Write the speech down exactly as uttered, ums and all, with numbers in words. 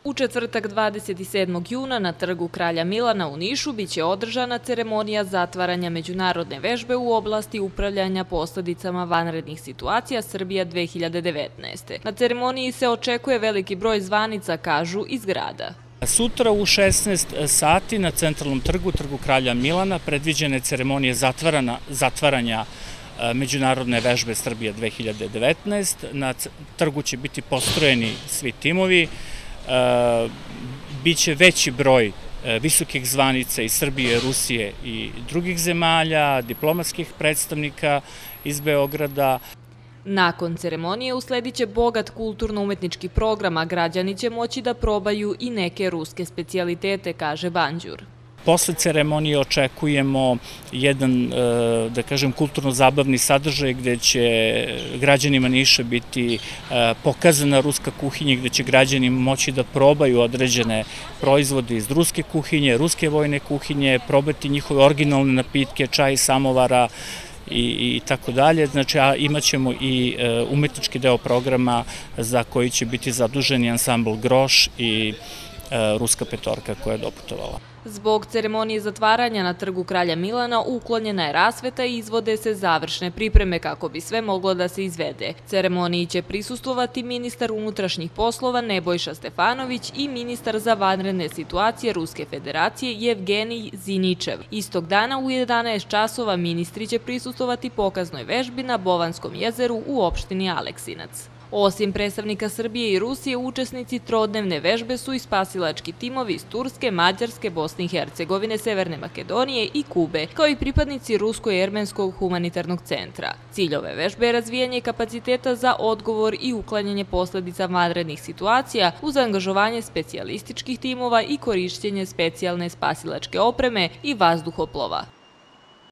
U četvrtak dvadeset sedmog juna na trgu Kralja Milana u Nišu biće održana ceremonija zatvaranja međunarodne vežbe u oblasti upravljanja posledicama vanrednih situacija Srbija dve hiljade devetnaeste. Na ceremoniji se očekuje veliki broj zvanica, kažu iz grada. Sutra u šesnaest sati na centralnom trgu, trgu Kralja Milana, predviđena je ceremonija zatvaranja međunarodne vežbe Srbija dve hiljade devetnaeste. Na trgu će biti postrojeni svi timovi. Biće veći broj visokih zvanica iz Srbije, Rusije i drugih zemalja, diplomatskih predstavnika iz Beograda. Nakon ceremonije usledit će bogat kulturno-umetnički program, a građani će moći da probaju i neke ruske specijalitete, kaže Banđur. Posle ceremonije očekujemo jedan, da kažem, kulturno-zabavni sadržaj gde će građanima Niša biti pokazana ruska kuhinja, gde će građani moći da probaju određene proizvode iz ruske kuhinje, ruske vojne kuhinje, probati njihove originalne napitke, čaj, samovara i tako dalje. Znači, a imat ćemo i umetnički deo programa za koji će biti zaduženi ansambl Groš i Ruska petorka koja je doputovala. Zbog ceremonije zatvaranja na trgu Kralja Milana uklonjena je rasveta i izvode se završne pripreme kako bi sve moglo da se izvede. Ceremoniji će prisustvovati ministar unutrašnjih poslova Nebojša Stefanović i ministar za vanredne situacije Ruske federacije Jevgenij Ziničev. Istog dana u jedanaest časova ministri će prisustvovati pokaznoj vežbi na Bovanskom jezeru u opštini Aleksinac. Osim predstavnika Srbije i Rusije, učesnici trodnevne vežbe su i spasilački timovi iz Turske, Mađarske, Bosne i Hercegovine, Severne Makedonije i Kube, kao i pripadnici Rusko-jermenskog humanitarnog centra. Cilj ove vežbe je razvijanje kapaciteta za odgovor i uklanjanje posledica vanrednih situacija uz angažovanje specijalističkih timova i korišćenje specijalne spasilačke opreme i vazduhoplova.